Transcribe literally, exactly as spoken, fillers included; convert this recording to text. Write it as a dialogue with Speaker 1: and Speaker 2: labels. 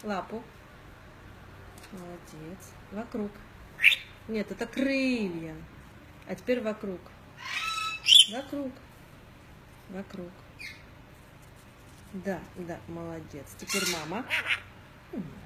Speaker 1: Лапу. Молодец. Вокруг. Нет, это крылья. А теперь вокруг. Вокруг. Вокруг. Да, да, молодец. Теперь мама.